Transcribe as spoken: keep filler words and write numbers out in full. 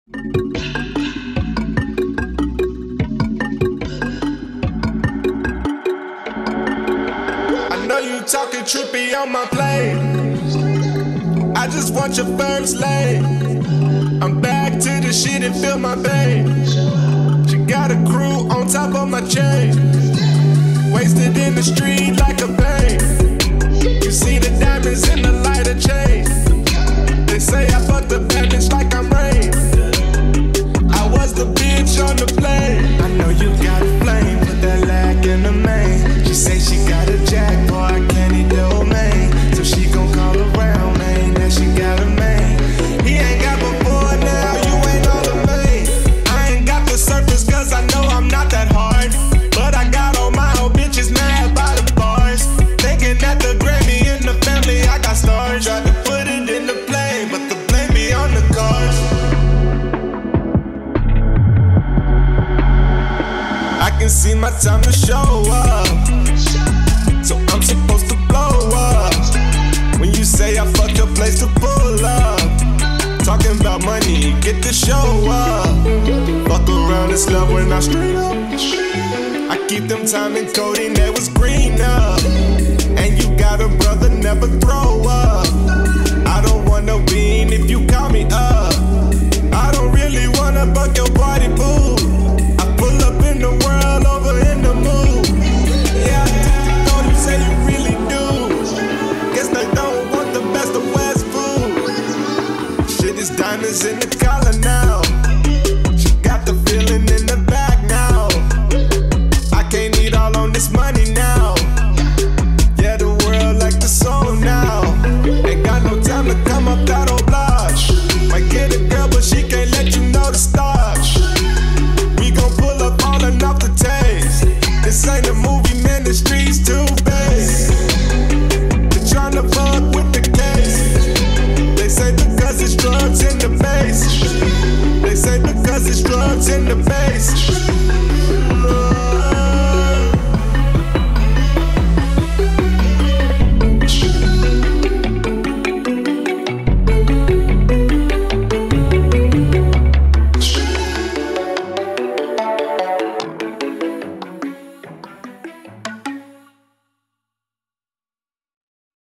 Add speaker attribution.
Speaker 1: I know you talking trippy on my plane. I just want your first lane. I'm back to the shit and feel my veins. She got a crew on top of my chain. Wasted in the street like a pain. You see the diamonds in the lighter chain. They say I fucked the bad bitch like I'm Rain. I was the bitch on the plane. I know you got a flame, put that lack in the main. She say she got a jack, boy, CANNY domain. So she gon' call around, man, that she got a man. He ain't got before now, you ain't all the main. I ain't got the surface cause I know I'm not that hard. But I got all my old bitches mad by the bars. Thinking that the Grammy in the family, I got stars. Tried to put it in the plane, but the blame be on the cars. I can see my time to show up, so I'm supposed to blow up. When you say I fucked a place to pull up, talking about money, get the show up. Fuck around and love when I straight up. I keep them time and coding that was green up. And you got a brother, never throw up.